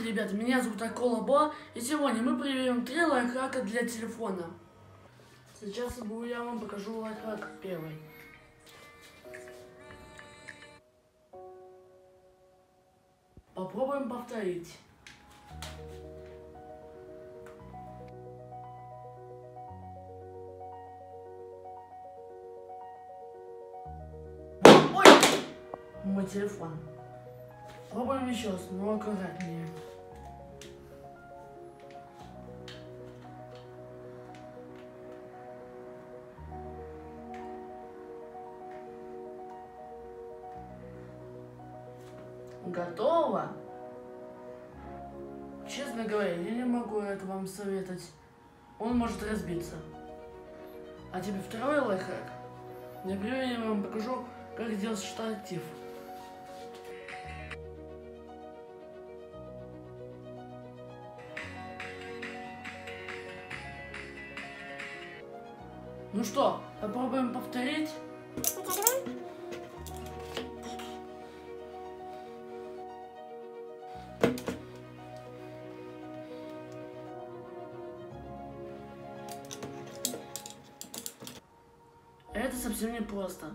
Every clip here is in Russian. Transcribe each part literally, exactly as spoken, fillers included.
Здравствуйте, ребята, меня зовут Акола Бо, и сегодня мы проверим три лайфхака для телефона. Сейчас я вам покажу лайфхак первый. Попробуем повторить. Ой! Мой телефон. Пробуем еще раз, но аккуратнее. Готово? Честно говоря, я не могу это вам советовать. Он может разбиться. А теперь второй лайфхак. Например, я вам покажу, как сделать штатив. Ну что, попробуем повторить? Это совсем не просто.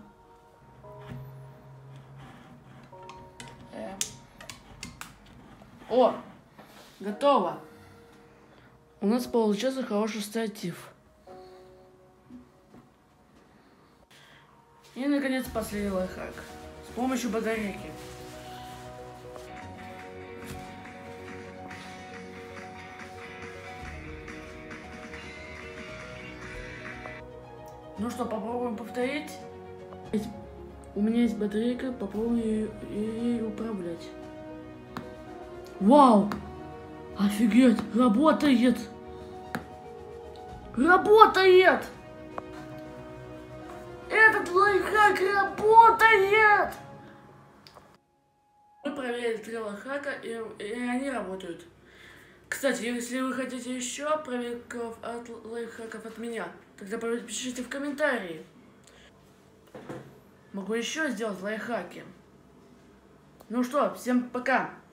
Э. О, готово. У нас получился хороший штатив. И, наконец, последний лайфхак. С помощью батарейки. Ну что, попробуем повторить? У меня есть батарейка, попробуем ее, ее управлять. Вау! Офигеть! Работает! Работает! Этот лайфхак работает! Мы проверили три лайфхака, и, и они работают. Кстати, если вы хотите еще проверков от лайфхаков от меня, тогда пишите в комментарии. Могу еще сделать лайфхаки. Ну что, всем пока!